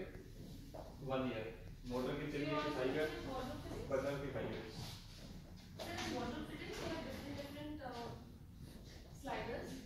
1 year. Motor की chimney की 5 years, button की 5 years. Water fittings have different sliders.